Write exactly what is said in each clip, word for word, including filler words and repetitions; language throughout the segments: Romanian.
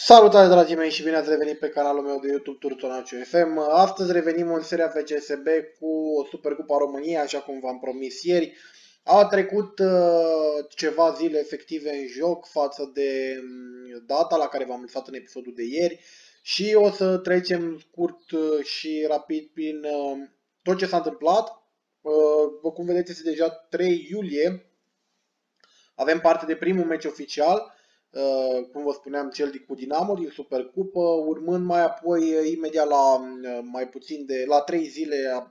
Salutare dragii mei și bine ați revenit pe canalul meu de YouTube Turtonaciu F M. Astăzi revenim în seria F C S B cu Supercupa României, așa cum v-am promis ieri. Au trecut uh, ceva zile efective în joc față de um, data la care v-am lăsat în episodul de ieri și o să trecem scurt uh, și rapid prin uh, tot ce s-a întâmplat. Uh, cum vedeți, este deja trei iulie. Avem parte de primul meci oficial, cum vă spuneam, cel cu Dinamo din Supercupă, urmând mai apoi, imediat la mai puțin de la trei zile,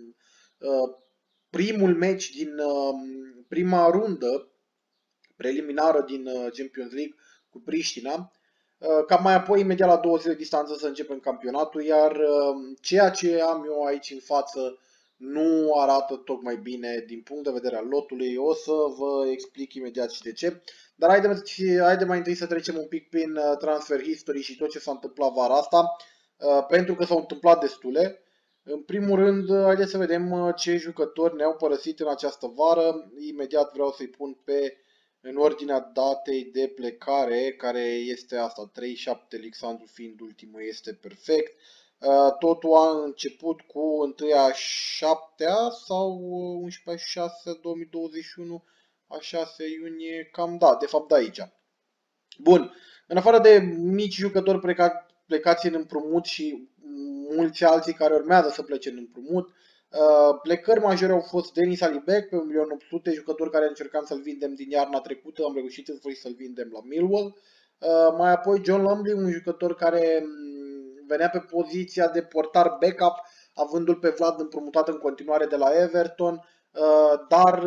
primul meci din prima rundă preliminară din Champions League cu Priștina, ca mai apoi, imediat la două zile distanță, să începem campionatul, iar ceea ce am eu aici în față nu arată tocmai bine din punct de vedere al lotului. O să vă explic imediat și de ce. Dar haide, haide mai întâi să trecem un pic prin transfer history și tot ce s-a întâmplat vara asta, pentru că s-au întâmplat destule. În primul rând, haideți să vedem ce jucători ne-au părăsit în această vară. Imediat vreau să-i pun pe în ordinea datei de plecare, care este asta, treizeci și șapte, Alexandru fiind ultimul, este perfect. Totul a început cu unu a șaptea sau unsprezece a șasea două mii douăzeci și unu, a șase iunie, cam da, de fapt de aici. Bun, în afară de mici jucători pleca, plecați în împrumut și mulți alții care urmează să plece în împrumut, plecări majore au fost Denis Alibek pe un milion opt sute, jucător care încercam să-l vindem din iarna trecută, am reușit în sfârșit să-l vindem la Millwall. Mai apoi John Lumley, un jucător care venea pe poziția de portar backup, avându-l pe Vlad împrumutat în continuare de la Everton, dar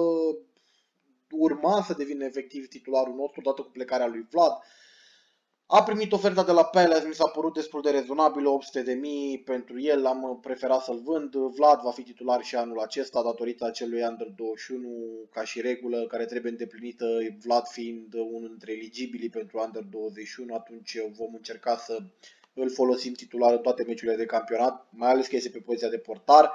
urma să devină efectiv titularul nostru odată cu plecarea lui Vlad. A primit oferta de la Palace, mi s-a părut destul de rezonabilă, opt sute de mii pentru el, am preferat să-l vând. Vlad va fi titular și anul acesta datorită acelui Under douăzeci și unu ca și regulă care trebuie îndeplinită, Vlad fiind unul dintre eligibilii pentru Under douăzeci și unu, atunci vom încerca să îl folosim titular în toate meciurile de campionat, mai ales că este pe poziția de portar.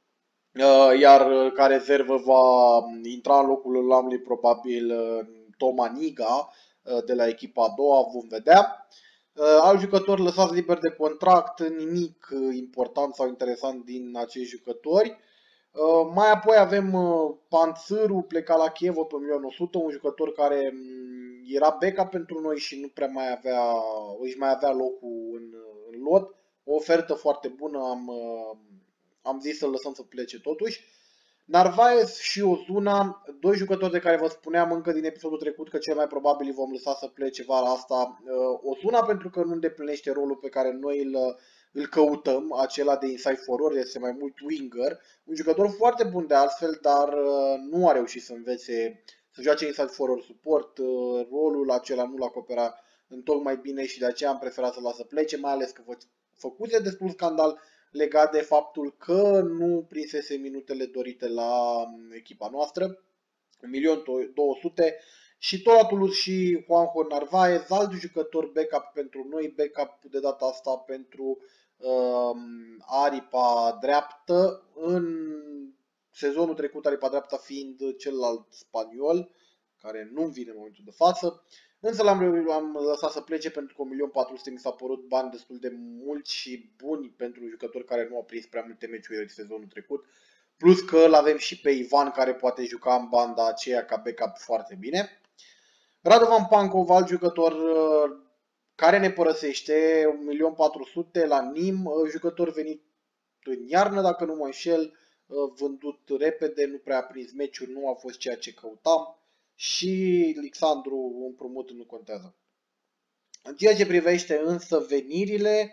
Iar ca rezervă va intra în locul lui Lumley probabil Toma Niga de la echipa a doua, vom vedea. Alt jucător lăsați liber de contract, nimic important sau interesant din acești jucători. Mai apoi avem Panțâru, plecat la Kiev pe un milion o sută, un jucător care era backup pentru noi și nu prea mai avea, își mai avea locul în, în lot. O ofertă foarte bună, am, am zis să-l lăsăm să plece totuși. Narvaez și Ozuna, doi jucători de care vă spuneam încă din episodul trecut că cel mai probabil îi vom lăsa să plece vara asta. Ozuna pentru că nu îndeplinește rolul pe care noi îl, îl căutăm, acela de inside forward, este mai mult winger. Un jucător foarte bun de altfel, dar nu a reușit să învețe să joace inside forward support. Rolul acela nu l-a acoperat întocmai bine și de aceea am preferat să-l lasă plece, mai ales că făcuse destul scandal legat de faptul că nu prinsese minutele dorite la echipa noastră, un milion două sute, și tot la Toulouse și Juanjo Narvaez, alt jucător backup pentru noi, backup de data asta pentru uh, aripa dreaptă, în sezonul trecut aripa dreaptă fiind celălalt spaniol, care nu vine în momentul de față. Însă l-am lăsat să plece pentru că un milion patru sute mi s-a părut bani destul de mulți și buni pentru jucători care nu au prins prea multe meciuri în sezonul trecut. Plus că îl avem și pe Ivan care poate juca în banda aceea ca backup foarte bine. Radovan Pankov, alt jucător care ne părăsește, un milion patru sute la Nîmes, jucător venit în iarnă dacă nu mă înșel, vândut repede, nu prea a prins meciuri, nu a fost ceea ce căutam. Și Alexandru împrumut nu contează. În ceea ce privește însă venirile,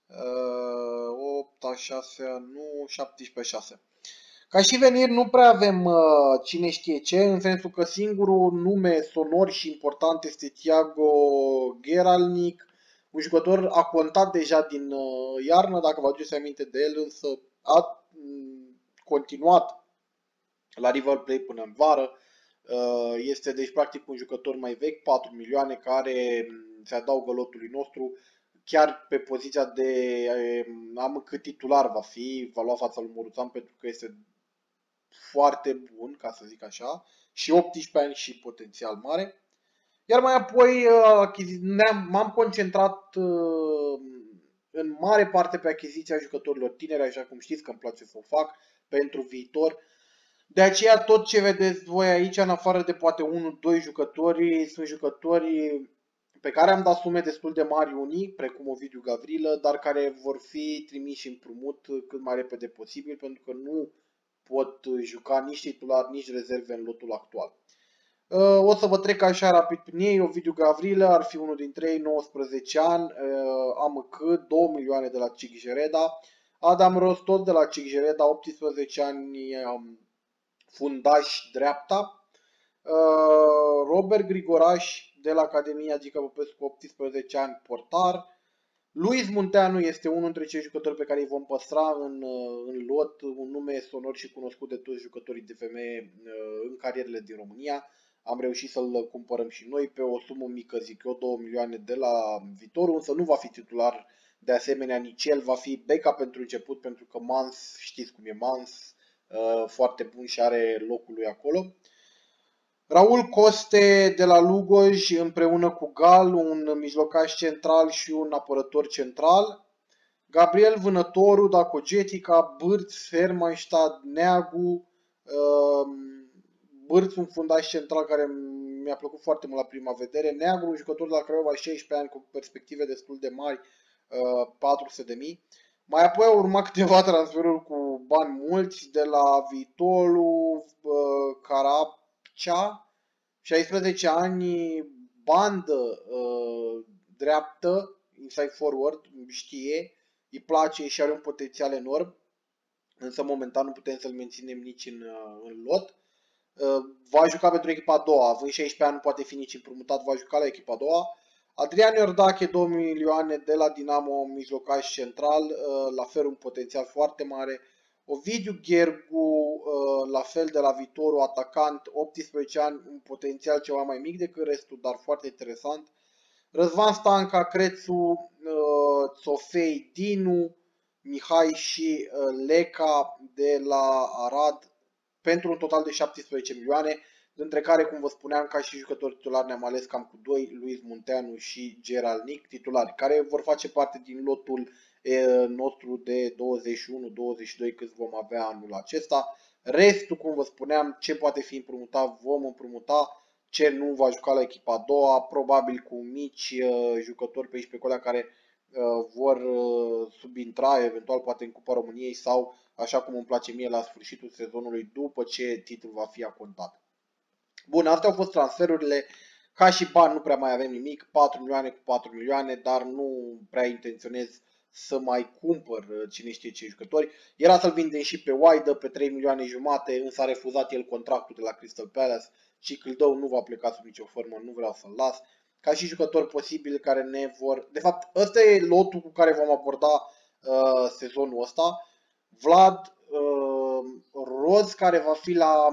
opt a șasea, nu, șaptesprezece a șasea. Ca și veniri nu prea avem cine știe ce, în sensul că singurul nume sonor și important este Thiago Geralnic, un jucător a contat deja din iarnă, dacă vă aduceți aminte de el, însă a continuat la River Plate până în vară. Este deci practic un jucător mai vechi, patru milioane, care se adaugă lotului nostru, chiar pe poziția de am cât titular va fi, va lua fața lui Moruțan pentru că este foarte bun, ca să zic așa, și optsprezece ani și potențial mare. Iar mai apoi m-am concentrat în mare parte pe achiziția jucătorilor tineri, așa cum știți că îmi place să o fac pentru viitor. De aceea tot ce vedeți voi aici, în afară de poate unu doi jucători, sunt jucători pe care am dat sume destul de mari unii, precum Ovidiu Gavrilă, dar care vor fi trimiși împrumut cât mai repede posibil, pentru că nu pot juca nici titular, nici rezerve în lotul actual. O să vă trec așa rapid prin ei. Ovidiu Gavrilă ar fi unul dintre ei, nouăsprezece ani, A M C, două milioane de la Cigjereda. Adam Ros, tot de la Cigjereda, optsprezece ani, fundaș dreapta. Robert Grigoraș de la Academia Gica Popescu, optsprezece ani, portar. Luis Munteanu este unul dintre cei jucători pe care îi vom păstra în, în lot, un nume sonor și cunoscut de toți jucătorii de F M în carierele din România. Am reușit să-l cumpărăm și noi pe o sumă mică, zic eu, două milioane de la Viitorul, însă nu va fi titular de asemenea nici el, va fi backup pentru început, pentru că Mans, știți cum e Mans, foarte bun și are locul lui acolo. Raul Coste de la Lugoj împreună cu Gal, un mijlocaș central și un apărător central. Gabriel Vânătoru, Dacogetica, Bârț, Hermannstad, Neagu. Bârț, un fundaș central care mi-a plăcut foarte mult la prima vedere. Neagu, un jucător de la Craiova, șaisprezece ani, cu perspective destul de mari, patru sute de mii. Mai apoi au urmat câteva transferuri cu bani mulți de la Viitorul, Carapcea, șaisprezece ani, bandă dreaptă, inside forward, știe, îi place și are un potențial enorm, însă momentan nu putem să-l menținem nici în, în lot. Va juca pentru echipa a doua, având șaisprezece ani, nu poate fi nici împrumutat, va juca la echipa a doua. Adrian Iordache, două milioane de la Dinamo, mijlocaș central, la fel un potențial foarte mare. Ovidiu Ghergu, la fel de la Viitorul, atacant, optsprezece ani, un potențial ceva mai mic decât restul, dar foarte interesant. Răzvan Stanca, Crețu, Sofei Dinu, Mihai și Leca de la Arad, pentru un total de șaptesprezece milioane, dintre care, cum vă spuneam, ca și jucători titulari ne-am ales cam cu doi, Luis Munteanu și Gerald Nic, titulari, care vor face parte din lotul nostru de douăzeci și unu douăzeci și doi cât vom avea anul acesta. Restul, cum vă spuneam, ce poate fi împrumutat, vom împrumuta, ce nu va juca la echipa a doua, probabil cu mici jucători pe aici pe acolo care vor subintra, eventual poate în Cupa României sau, așa cum îmi place mie, la sfârșitul sezonului, după ce titlul va fi acontat. Bun, astea au fost transferurile. Ca și bani nu prea mai avem nimic, patru milioane cu patru milioane, dar nu prea intenționez să mai cumpăr cine știe ce jucători. Era să-l vindem și pe Waidă pe trei milioane jumate, însă a refuzat el contractul de la Crystal Palace și Câldău nu va pleca sub nicio formă, nu vreau să-l las. Ca și jucători posibili care ne vor... De fapt, ăsta e lotul cu care vom aborda uh, sezonul ăsta. Vlad uh, Roz, care va fi la...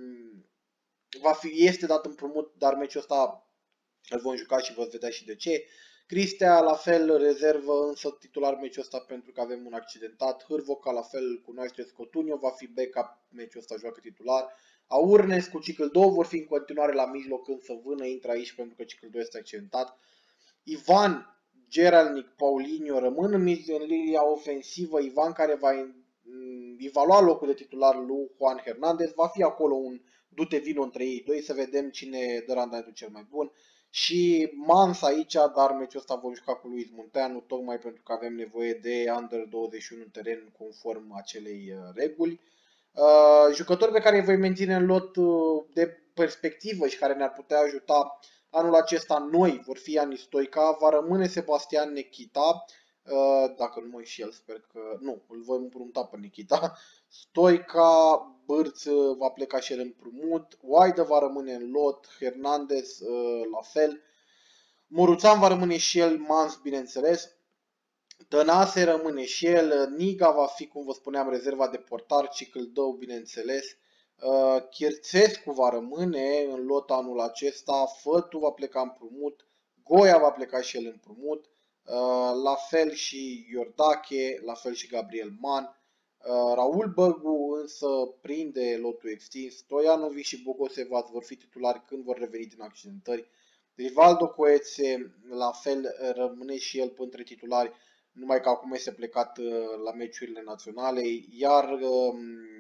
Va fi, este dat împrumut, dar meciul ăsta îl vom juca și vă vedea și de ce. Cristea, la fel, rezervă, însă titular meciul ăsta pentru că avem un accidentat. Hârvoca, la fel, cunoașteți, Cotunio, va fi backup, meciul ăsta joacă titular. Aurnes cu Cicâldău vor fi în continuare la mijloc, însă Vână intră aici pentru că Cicâldău este accidentat. Ivan, Geralnic, Paulinho rămân în linia ofensivă. Ivan, care va, va lua locul de titular lui Juan Hernandez, va fi acolo un du-te vino între ei doi să vedem cine dă randamentul cel mai bun. Și Mans aici, dar meciul ăsta vom juca cu Luis Munteanu, tocmai pentru că avem nevoie de under douăzeci și unu în teren conform acelei reguli. Uh, jucători pe care îi voi menține în lot de perspectivă și care ne-ar putea ajuta anul acesta noi vor fi Ani Stoica, va rămâne Sebastian Nechita, uh, dacă nu mă înșel, sper că nu, îl voi împrumuta pe Nechita. Stoica, Bârț va pleca și el împrumut, Waidă va rămâne în lot, Hernandez la fel, Muruțan va rămâne și el, Mans bineînțeles, Tănase rămâne și el, Niga va fi, cum vă spuneam, rezerva de portar, Cicâldău bineînțeles, Chirțescu va rămâne în lot anul acesta, Fătu va pleca împrumut, Goia va pleca și el împrumut, la fel și Iordache, la fel și Gabriel Man. Raul Băgu însă prinde lotul extins, Stojanovic și Bogosevac vor fi titulari când vor reveni din accidentări. Rivaldo Coețe, la fel, rămâne și el între titulari, numai că acum este plecat la meciurile naționale, iar um,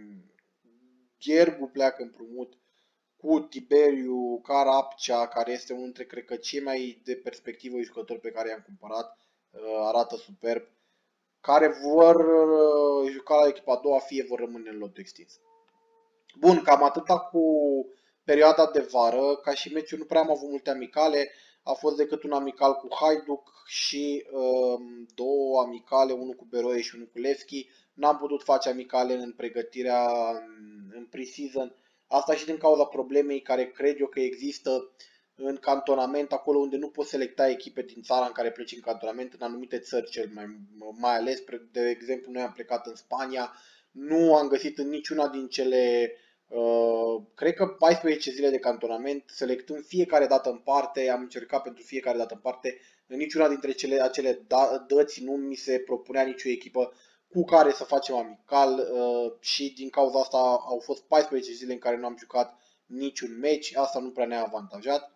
Ghergu pleacă împrumut cu Tiberiu Carapcea, care este unul dintre, cred că, cei mai de perspectivă jucători pe care i-am cumpărat, arată superb, care vor juca la echipa a doua, fie vor rămâne în lotul extins. Bun, cam atâta cu perioada de vară, ca și meciuri nu prea am avut multe amicale, a fost decât un amical cu Hajduk și um, două amicale, unul cu Beroe și unul cu Levski. N-am putut face amicale în pregătirea în pre-season, asta și din cauza problemei care cred eu că există în cantonament, acolo unde nu poți selecta echipe din țara în care pleci în cantonament, în anumite țări cel mai, mai ales, de exemplu noi am plecat în Spania, nu am găsit în niciuna din cele Uh, cred că paisprezece zile de cantonament, selectând fiecare dată în parte, am încercat pentru fiecare dată în parte, în niciuna dintre cele, acele da, dăți nu mi se propunea nicio echipă cu care să facem amical uh, și din cauza asta au fost paisprezece zile în care nu am jucat niciun meci, asta nu prea ne-a avantajat.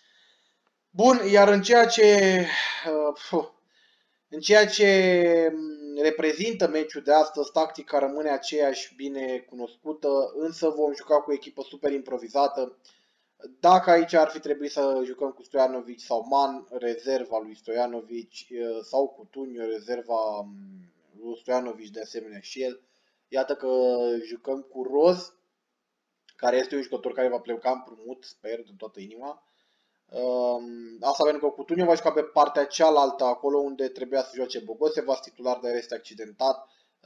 Bun, iar în ceea ce uh, în ceea ce reprezintă meciul de astăzi, tactica rămâne aceeași, bine cunoscută, însă vom juca cu o echipă super improvizată. Dacă aici ar fi trebuit să jucăm cu Stojanovic sau Man, rezerva lui Stojanovic, sau cu Tunio, rezerva lui Stojanovic de asemenea și el, iată că jucăm cu Roz, care este un jucător care va pleca împrumut, sper, din toată inima. Asta pentru că Coutinho va juca pe partea cealaltă, acolo unde trebuia să joace Bogosevas, titular, dar este accidentat,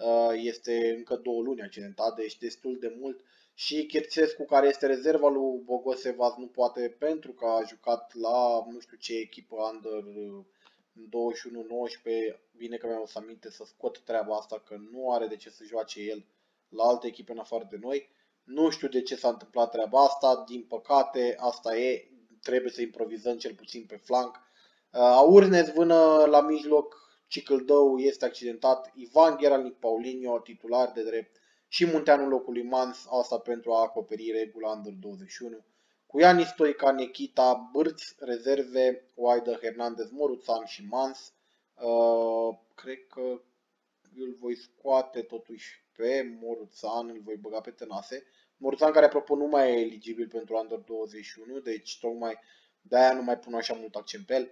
este încă două luni accidentat, deci destul de mult. Și Chirțescu, care este rezerva lui Bogosevas, nu poate pentru că a jucat la nu știu ce echipă under douăzeci și unu nouăsprezece, bine că mi-am adus aminte să scot treaba asta, că nu are de ce să joace el la alte echipe în afară de noi. Nu știu de ce s-a întâmplat treaba asta, din păcate asta e, trebuie să improvizăm cel puțin pe flanc. Aurnes vână la mijloc, Cicâldău este accidentat, Ivan Gheralnic Paulinho, titular de drept, și Munteanu în locul lui Mans, asta pentru a acoperi regula under douăzeci și unu. Cu Iani Stoica, Nechita, Bârț, rezerve, Oaidă, Hernandez, Moruțan și Mans. Uh, cred că îl voi scoate totuși pe Moruțan, îl voi băga pe Tănase. Moruțan, care apropo nu mai e eligibil pentru under douăzeci și unu, deci tocmai de-aia nu mai pun așa mult accent pe el.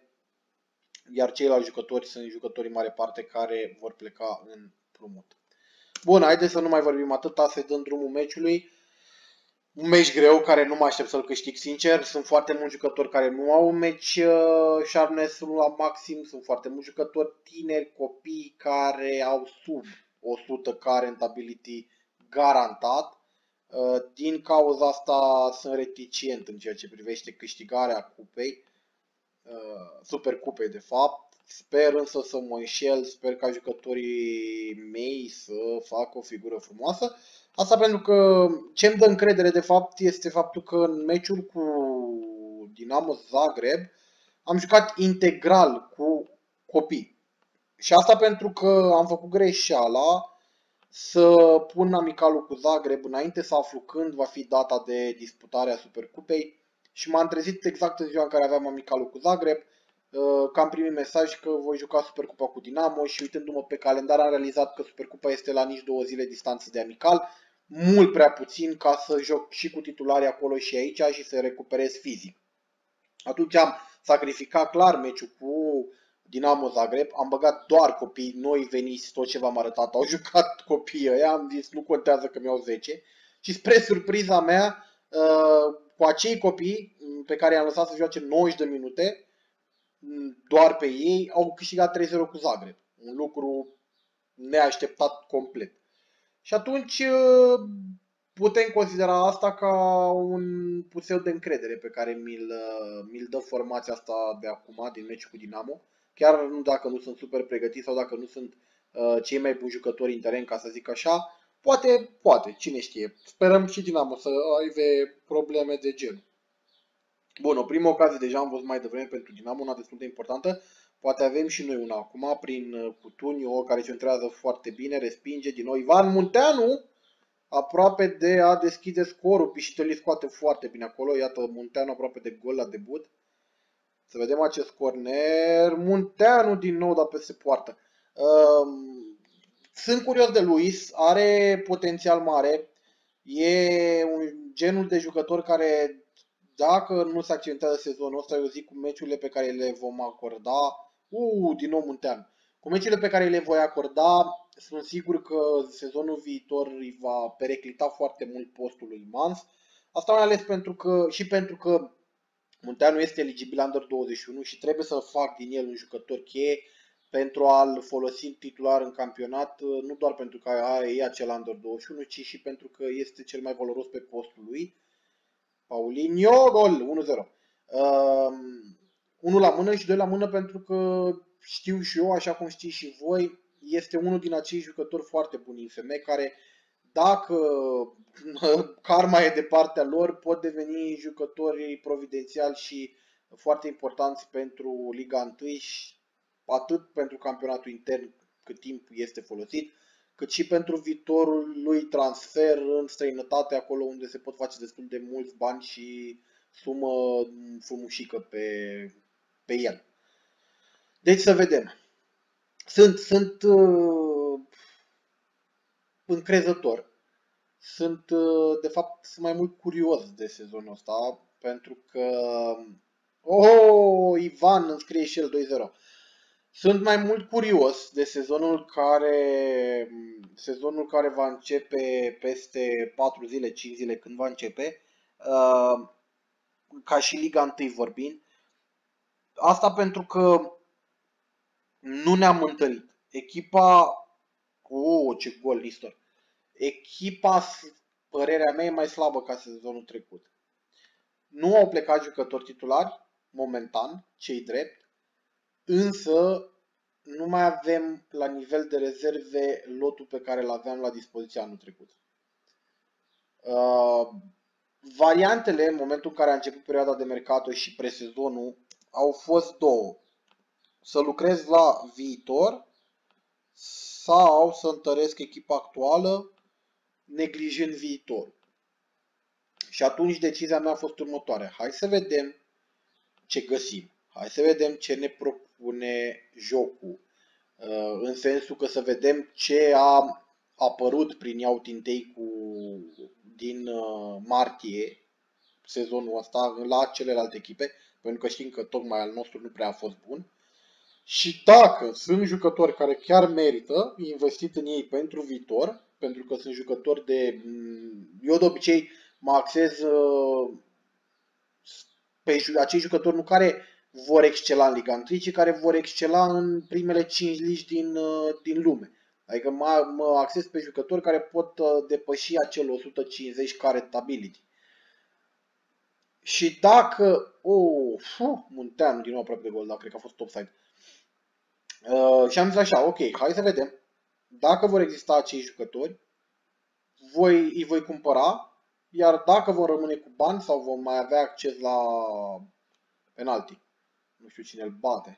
Iar ceilalți jucători sunt jucători în mare parte care vor pleca în împrumut. Bun, haideți să nu mai vorbim atâta, să dăm drumul meciului. Un meci greu, care nu mă aștept să-l câștig, sincer. Sunt foarte mulți jucători care nu au un meci uh, sharpness la maxim. Sunt foarte mulți jucători tineri, copii, care au sub o sută ca rentability garantat. Uh, din cauza asta sunt reticent în ceea ce privește câștigarea cupei. Uh, Supercupei, de fapt. Sper însă să mă înșel, sper ca jucătorii mei să facă o figură frumoasă. Asta pentru că ce îmi dă încredere de fapt este faptul că în meciul cu Dinamo Zagreb am jucat integral cu copii. Și asta pentru că am făcut greșeala să pun amicalul cu Zagreb înainte să aflu când va fi data de disputare a Supercupei și m-am trezit exact în ziua în care aveam amicalul cu Zagreb, că am primit mesaj că voi juca Supercupa cu Dinamo și uitându-mă pe calendar am realizat că Supercupa este la nici două zile distanță de amical, mult prea puțin ca să joc și cu titularii acolo și aici și să recuperez fizic. Atunci am sacrificat clar meciul cu Dinamo Zagreb, am băgat doar copii noi veniți, tot ce v-am arătat, au jucat copiii ăia, am zis nu contează că mi-au zece și spre surpriza mea, cu acei copii pe care i-am lăsat să joace nouăzeci de minute, doar pe ei, au câștigat trei zero cu Zagreb. Un lucru neașteptat complet. Și atunci putem considera asta ca un puseu de încredere pe care mi-l, mi-l dă formația asta de acum, din meciul cu Dinamo. Chiar nu dacă nu sunt super pregătiți sau dacă nu sunt uh, cei mai buni jucători în teren, ca să zic așa, poate, poate, cine știe. Sperăm și Dinamo să aibă probleme de gen. Bun, o primă ocazie deja am văzut mai devreme pentru Dinamo, una destul de importantă. Poate avem și noi una acum prin Coutinho, care centrează foarte bine, respinge din nou Ivan Munteanu, aproape de a deschide scorul. Pișiteli scoate foarte bine acolo, iată Munteanu aproape de gol la debut. Să vedem acest corner. Munteanu din nou, dar peste poartă. Uh, sunt curios de Luis, are potențial mare. E un genul de jucător care, dacă nu se accidentează sezonul ăsta, eu zic cu meciurile pe care le vom acorda, uh, din nou Munteanu, cu meciurile pe care le voi acorda, sunt sigur că sezonul viitor îi va periclita foarte mult postul lui Mans. Asta mai ales pentru că, și pentru că Munteanu este eligibil Under douăzeci și unu și trebuie să fac din el un jucător cheie pentru a-l folosi titular în campionat, nu doar pentru că e acel Under douăzeci și unu, ci și pentru că este cel mai valoros pe postul lui. Paulinho, gol, unu zero. Uh, unul la mână și doi la mână pentru că știu și eu, așa cum știți și voi, este unul din acei jucători foarte buni în F M care, dacă karma e de partea lor, pot deveni jucători providențiali și foarte importanți pentru Liga unu, atât pentru campionatul intern cât timp este folosit, cât și pentru viitorul lui transfer în străinătate, acolo unde se pot face destul de mulți bani și sumă frumușică pe, pe el. Deci să vedem. Sunt, sunt uh, încrezător. Sunt, uh, de fapt, sunt mai mult curios de sezonul ăsta, pentru că... Oh, Ivan îmi scrie și el doi zero. Sunt mai mult curios de sezonul care, sezonul care va începe peste patru zile, cinci zile, când va începe, ca și Liga unu vorbind. Asta pentru că nu ne-am întărit. Echipa, oh, ce gol, Nistor. Echipa, părerea mea, e mai slabă ca sezonul trecut. Nu au plecat jucători titulari, momentan, cei drept, însă nu mai avem la nivel de rezerve lotul pe care îl aveam la dispoziție anul trecut. Uh, variantele, în momentul în care a început perioada de mercato și presezonul, au fost două. Să lucrez la viitor sau să întăresc echipa actuală neglijând viitorul. Și atunci decizia mea a fost următoarea. Hai să vedem ce găsim. Hai să vedem ce ne propune jocul. În sensul că să vedem ce a apărut prin iau tintei cu, din martie sezonul ăsta la celelalte echipe, pentru că știm că tocmai al nostru nu prea a fost bun. Și dacă sunt jucători care chiar merită investit în ei pentru viitor, pentru că sunt jucători de... Eu de obicei mă axez pe acei jucători nu care vor excela în Liga unu, ci care vor excela în primele cinci ligi din, din lume. Adică mă, mă axez pe jucători care pot depăși acel o sută cincizeci ca rentability. Și dacă... Oh, uh, Munteanu din nou aproape de gol, dar cred că a fost offside. Uh, și am zis așa, ok, hai să vedem. Dacă vor exista acei jucători, voi, îi voi cumpăra, iar dacă vor rămâne cu bani sau vom mai avea acces la penalti. Nu știu cine îl bate.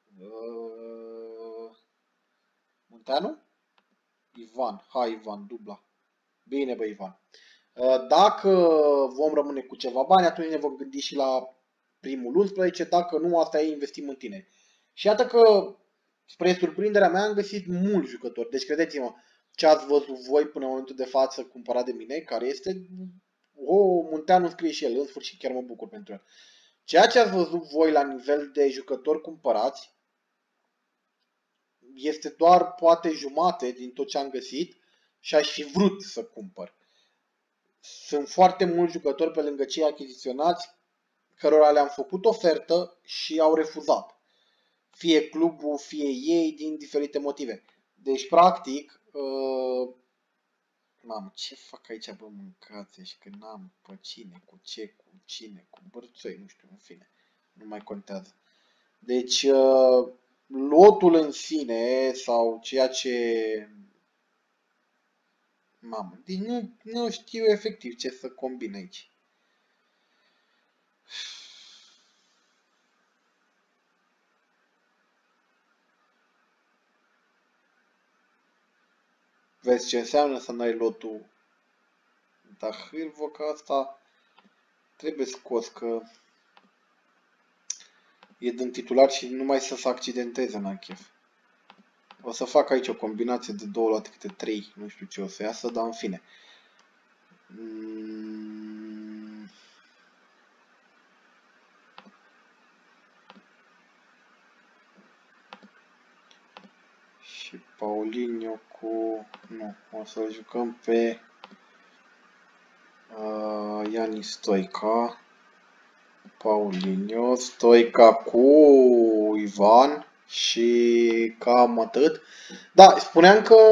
Uh, Munteanu? Ivan. Hai Ivan, dubla. Bine bă Ivan. Uh, dacă vom rămâne cu ceva bani, atunci ne vom gândi și la primul unsprezece. Dacă nu, asta e, investim în tine. Și iată că, spre surprinderea mea, am găsit mulți jucători. Deci credeți-mă, ce ați văzut voi până în momentul de față cumpărat de mine, care este... Oh, Munteanu scrie și el, în sfârșit, chiar mă bucur pentru el. Ceea ce ați văzut voi la nivel de jucători cumpărați este doar poate jumate din tot ce am găsit și aș fi vrut să cumpăr. Sunt foarte mulți jucători pe lângă cei achiziționați cărora le-am făcut ofertă și au refuzat. Fie clubul, fie ei, din diferite motive. Deci, practic, uh, mamă, ce fac aici, bă, mâncați și că n-am pe cine, cu ce, cu cine, cu bărțoi, nu știu, în fine. Nu mai contează. Deci, lotul în sine sau ceea ce... Mamă, deci nu, nu știu efectiv ce să combin aici. Vezi ce înseamnă să n-ai lotul. Dar hârvoca asta trebuie scos că... e din titular și numai să se accidenteze, n-am chef. O să fac aici o combinație de două luate câte trei, nu știu ce o să iasă, dar în fine. Mm. Și Paulinho cu... nu, o să jucăm pe uh, Iani Stoica. Paulinho, Stoica cu Ivan și cam atât. Da, spuneam că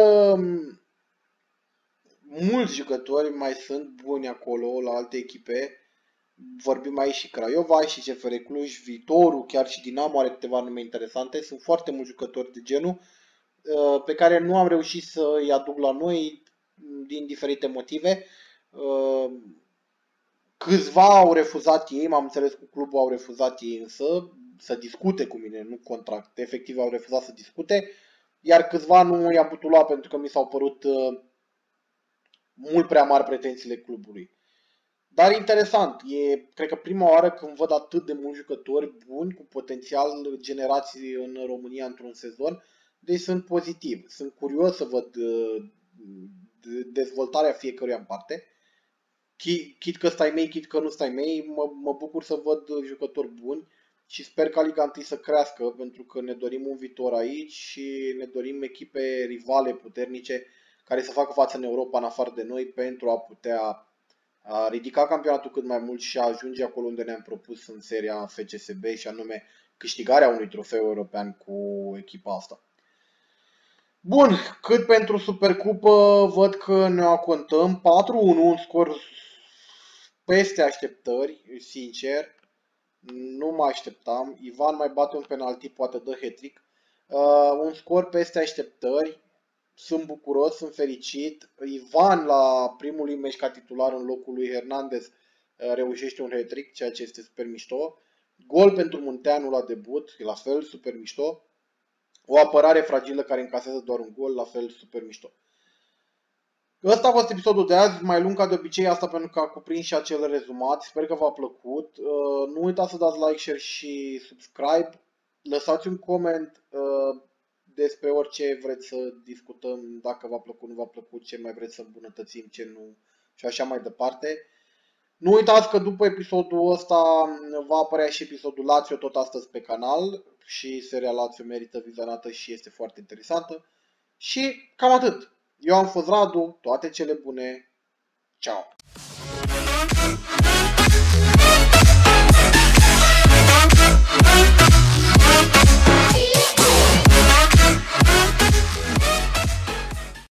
mulți jucători mai sunt buni acolo la alte echipe. Vorbim aici și Craiova, și C F R Cluj, Viitorul, chiar și Dinamo are câteva nume interesante. Sunt foarte mulți jucători de genul pe care nu am reușit să îi aduc la noi din diferite motive. Câțiva au refuzat ei, m-am înțeles cu clubul, au refuzat ei însă să discute cu mine, nu contract. Efectiv au refuzat să discute, iar câțiva nu i-am putut lua pentru că mi s-au părut uh, mult prea mari pretențiile clubului. Dar interesant, e cred că prima oară când văd atât de mulți jucători buni cu potențial generații în România într-un sezon, deci sunt pozitiv. Sunt curios să văd uh, dezvoltarea fiecăruia în parte. Chit că stai mei, chit că nu stai mei, mă, mă bucur să văd jucători buni și sper ca Liga unu să crească, pentru că ne dorim un viitor aici și ne dorim echipe rivale puternice care să facă față în Europa în afară de noi pentru a putea a ridica campionatul cât mai mult și a ajunge acolo unde ne-am propus în seria F C S B, și anume câștigarea unui trofeu european cu echipa asta. Bun, cât pentru Supercupă, văd că ne acontăm patru unu, un scor peste așteptări, sincer, nu mă așteptam. Ivan mai bate un penalti, poate dă hat-trick. Uh, un scor peste așteptări, sunt bucuros, sunt fericit. Ivan la primul lui meci ca titular în locul lui Hernandez uh, reușește un hat-trick, ceea ce este super mișto. Gol pentru Munteanu la debut, la fel, super mișto. O apărare fragilă care încasează doar un gol, la fel, super mișto. Ăsta a fost episodul de azi, mai lung ca de obicei, asta pentru că a cuprins și acel rezumat. Sper că v-a plăcut. Nu uitați să dați like, share și subscribe. Lăsați un coment despre orice vreți să discutăm, dacă v-a plăcut, nu v-a plăcut, ce mai vreți să îmbunătățim, ce nu și așa mai departe. Nu uitați că după episodul ăsta va apărea și episodul Lazio tot astăzi pe canal și seria Lazio merită vizionată și este foarte interesantă. Și cam atât. Eu am fost Radu, toate cele bune, ceau!